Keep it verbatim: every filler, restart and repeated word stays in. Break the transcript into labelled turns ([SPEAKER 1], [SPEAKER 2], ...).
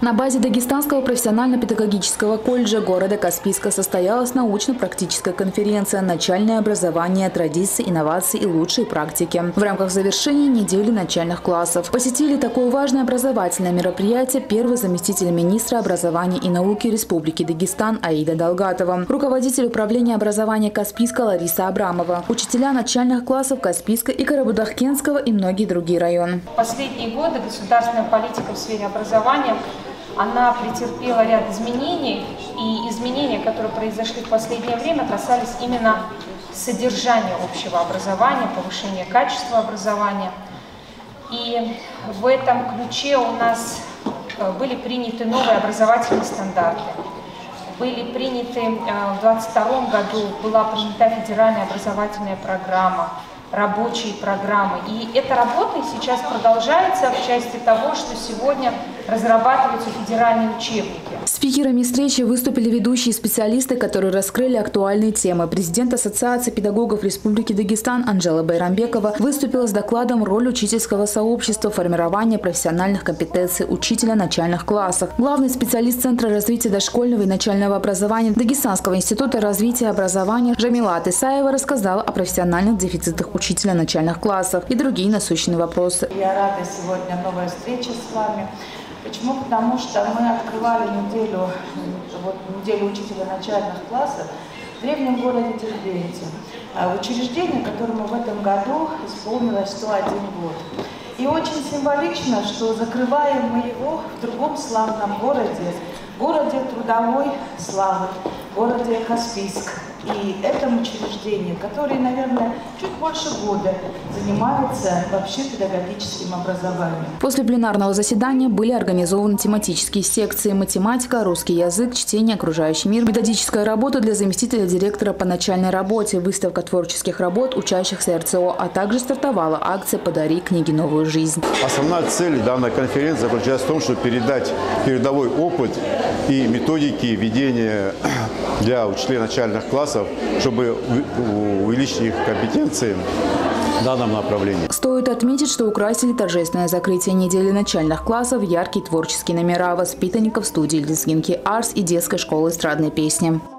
[SPEAKER 1] На базе Дагестанского профессионально-педагогического колледжа города Каспийска состоялась научно-практическая конференция «Начальное образование. Традиции, инновации и лучшие практики». В рамках завершения недели начальных классов посетили такое важное образовательное мероприятие первый заместитель министра образования и науки Республики Дагестан Аида Далгатова, руководитель управления образования Каспийска Лариса Абрамова, учителя начальных классов Каспийска и Карабудахкенского и многие другие районы.
[SPEAKER 2] В последние годы государственная политика в сфере образования она претерпела ряд изменений, и изменения, которые произошли в последнее время, касались именно содержания общего образования, повышения качества образования. И в этом ключе у нас были приняты новые образовательные стандарты. Были приняты в две тысячи двадцать втором году, была принята федеральная образовательная программа, рабочие программы. И эта работа сейчас продолжается в части того, что сегодня разрабатываются федеральные учебники.
[SPEAKER 1] Спикерами встречи выступили ведущие специалисты, которые раскрыли актуальные темы. Президент Ассоциации педагогов Республики Дагестан Анжела Байрамбекова выступила с докладом «Роль учительского сообщества в формировании профессиональных компетенций учителя начальных классов». Главный специалист Центра развития дошкольного и начального образования Дагестанского института развития образования Жамилат Исаева рассказала о профессиональных дефицитах учителя начальных классов и другие насущные вопросы.
[SPEAKER 3] Я рада сегодня новой встрече с вами. Почему? Потому что мы открывали неделю, вот, неделю учителя начальных классов в древнем городе Дербенте, учреждение, которому в этом году исполнилось сто один год. И очень символично, что закрываем мы его в другом славном городе, городе трудовой славы, городе Каспийск. И этому учреждению, которое, наверное, чуть больше года занимается вообще педагогическим образованием.
[SPEAKER 1] После пленарного заседания были организованы тематические секции: математика, русский язык, чтение, окружающий мир, методическая работа для заместителя директора по начальной работе, выставка творческих работ учащихся РЦО, а также стартовала акция «Подари книге новую жизнь».
[SPEAKER 4] Основная цель данной конференции заключается в том, чтобы передать передовой опыт и методики ведения для учителей начальных классов, чтобы увеличить их компетенции в данном направлении.
[SPEAKER 1] Стоит отметить, что украсили торжественное закрытие недели начальных классов яркие творческие номера воспитанников студии Лезгинки Арс и детской школы эстрадной песни.